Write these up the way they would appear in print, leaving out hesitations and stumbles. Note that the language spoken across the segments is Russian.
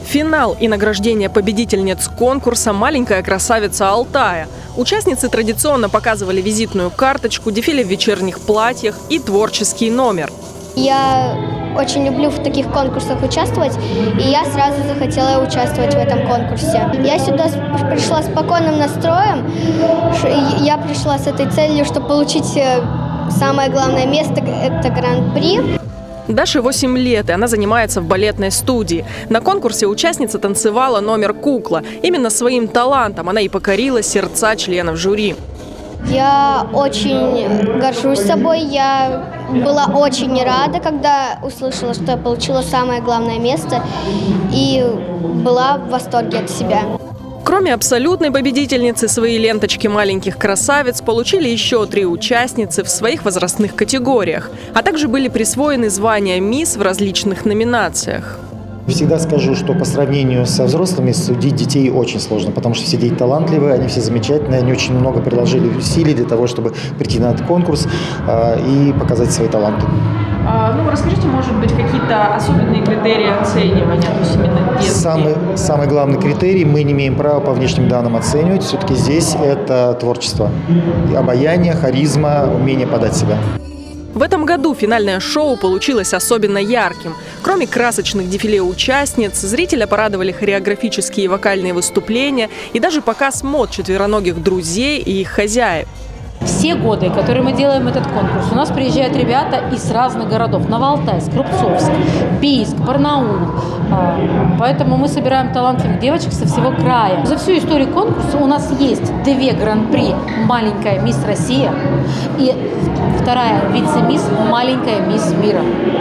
Финал и награждение победительниц конкурса «Маленькая красавица Алтая». Участницы традиционно показывали визитную карточку, дефиле в вечерних платьях и творческий номер. Я очень люблю в таких конкурсах участвовать, и я сразу захотела участвовать в этом конкурсе. Я сюда пришла с спокойным настроем. Я пришла с этой целью, чтобы получить самое главное место – это гран-при. Даше 8 лет, и она занимается в балетной студии. На конкурсе участница танцевала номер «Кукла». Именно своим талантом она и покорила сердца членов жюри. Я очень горжусь собой. Я была очень рада, когда услышала, что я получила самое главное место, и была в восторге от себя. Кроме абсолютной победительницы, свои ленточки маленьких красавиц получили еще 3 участницы в своих возрастных категориях, а также были присвоены звания «Мисс» в различных номинациях. Всегда скажу, что по сравнению со взрослыми судить детей очень сложно, потому что все дети талантливые, они все замечательные, они очень много приложили усилий для того, чтобы прийти на этот конкурс и показать свои таланты. Расскажите, может быть, какие-то особенные критерии оценивания, то есть именно детские? Самый главный критерий – мы не имеем права по внешним данным оценивать. Все-таки здесь это творчество, обаяние, харизма, умение подать себя. В этом году финальное шоу получилось особенно ярким. Кроме красочных дефиле участниц, зрителя порадовали хореографические и вокальные выступления и даже показ мод четвероногих друзей и их хозяев. Все годы, которые мы делаем этот конкурс, у нас приезжают ребята из разных городов. Новоалтайск, Рубцовск, Бийск, Барнаул. Поэтому мы собираем талантливых девочек со всего края. За всю историю конкурса у нас есть 2 гран-при «Маленькая мисс Россия» и 2 вице-мисс «Маленькая мисс мира».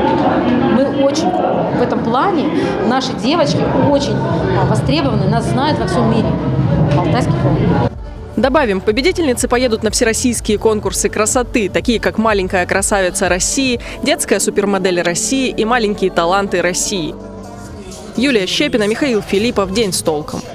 Мы очень в этом плане, наши девочки очень востребованы, нас знают во всем мире. Алтайский конкурс. Добавим, победительницы поедут на всероссийские конкурсы красоты, такие как «Маленькая красавица России», «Детская супермодель России» и «Маленькие таланты России». Юлия Щепина, Михаил Филиппов. День с толком.